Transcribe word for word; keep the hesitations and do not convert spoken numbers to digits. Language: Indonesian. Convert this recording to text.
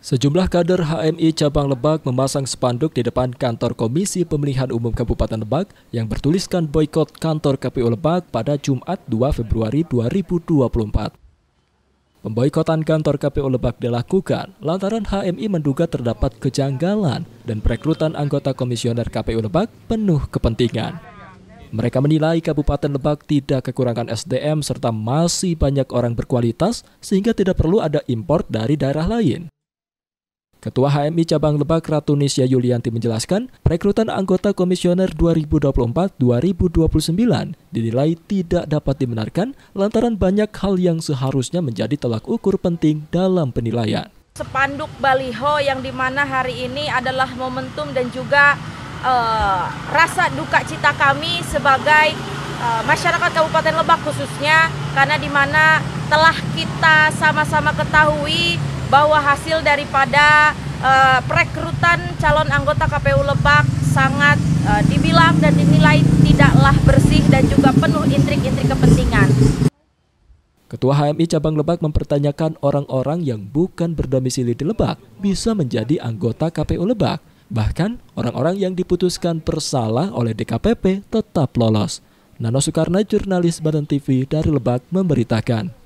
Sejumlah kader H M I Cabang Lebak memasang spanduk di depan kantor Komisi Pemilihan Umum Kabupaten Lebak yang bertuliskan boikot kantor K P U Lebak pada Jumat dua Februari dua ribu dua puluh empat. Pemboikotan kantor K P U Lebak dilakukan lantaran H M I menduga terdapat kejanggalan dan perekrutan anggota komisioner K P U Lebak penuh kepentingan. Mereka menilai Kabupaten Lebak tidak kekurangan S D M serta masih banyak orang berkualitas sehingga tidak perlu ada impor dari daerah lain. Ketua H M I Cabang Lebak Ratunisya Yulianti menjelaskan, perekrutan anggota komisioner dua ribu dua puluh empat dua ribu dua puluh sembilan dinilai tidak dapat dibenarkan lantaran banyak hal yang seharusnya menjadi tolak ukur penting dalam penilaian. Spanduk baliho yang dimana hari ini adalah momentum dan juga uh, rasa duka cita kami sebagai uh, masyarakat Kabupaten Lebak khususnya, karena dimana telah kita sama-sama ketahui bahwa hasil daripada uh, perekrutan calon anggota K P U Lebak sangat uh, dibilang dan dinilai tidaklah bersih dan juga penuh intrik-intrik kepentingan. Ketua H M I Cabang Lebak mempertanyakan orang-orang yang bukan berdomisili di Lebak bisa menjadi anggota K P U Lebak. Bahkan orang-orang yang diputuskan bersalah oleh D K P P tetap lolos. Nano Soekarno, jurnalis Badan T V dari Lebak memberitakan.